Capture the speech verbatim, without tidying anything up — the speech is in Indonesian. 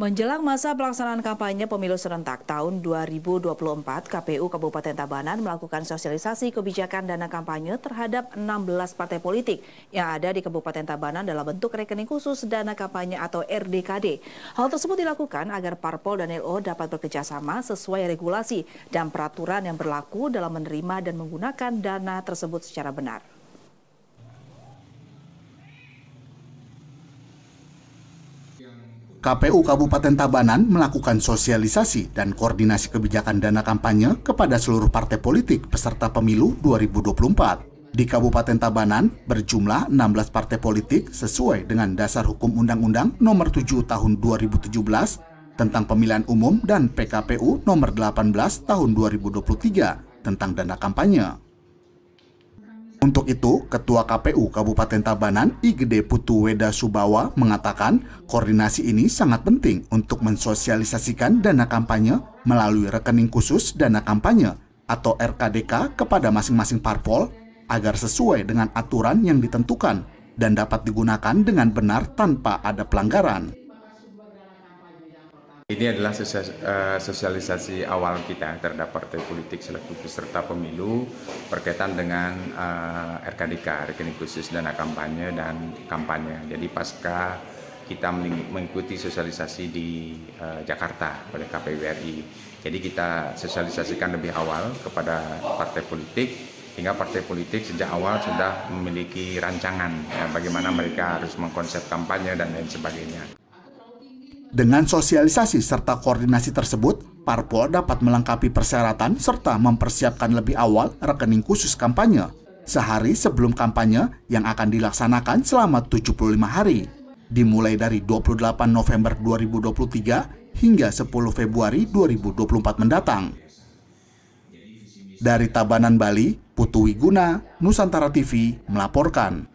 Menjelang masa pelaksanaan kampanye pemilu serentak tahun dua ribu dua puluh empat, K P U Kabupaten Tabanan melakukan sosialisasi kebijakan dana kampanye terhadap enam belas partai politik yang ada di Kabupaten Tabanan dalam bentuk rekening khusus dana kampanye atau R D K D. Hal tersebut dilakukan agar parpol dan L O dapat bekerjasama sesuai regulasi dan peraturan yang berlaku dalam menerima dan menggunakan dana tersebut secara benar. K P U Kabupaten Tabanan melakukan sosialisasi dan koordinasi kebijakan dana kampanye kepada seluruh partai politik peserta pemilu dua ribu dua puluh empat. Di Kabupaten Tabanan berjumlah enam belas partai politik sesuai dengan dasar hukum Undang-Undang Nomor tujuh Tahun dua ribu tujuh belas tentang Pemilihan Umum dan P K P U Nomor delapan belas Tahun dua ribu dua puluh tiga tentang dana kampanye. Untuk itu, Ketua K P U Kabupaten Tabanan I G D Putu Weda Subawa mengatakan koordinasi ini sangat penting untuk mensosialisasikan dana kampanye melalui rekening khusus dana kampanye atau R K D K kepada masing-masing parpol agar sesuai dengan aturan yang ditentukan dan dapat digunakan dengan benar tanpa ada pelanggaran. Ini adalah sosialisasi awal kita terhadap partai politik selaku peserta pemilu berkaitan dengan uh, R K D K, rekening khusus dana kampanye dan kampanye. Jadi pasca kita mengikuti sosialisasi di uh, Jakarta oleh K P U R I. Jadi kita sosialisasikan lebih awal kepada partai politik, hingga partai politik sejak awal sudah memiliki rancangan ya, bagaimana mereka harus mengkonsep kampanye dan lain sebagainya. Dengan sosialisasi serta koordinasi tersebut, parpol dapat melengkapi persyaratan serta mempersiapkan lebih awal rekening khusus kampanye sehari sebelum kampanye yang akan dilaksanakan selama tujuh puluh lima hari, dimulai dari dua puluh delapan November dua ribu dua puluh tiga hingga sepuluh Februari dua ribu dua puluh empat mendatang. Dari Tabanan, Bali, Putu Wiguna, Nusantara T V melaporkan.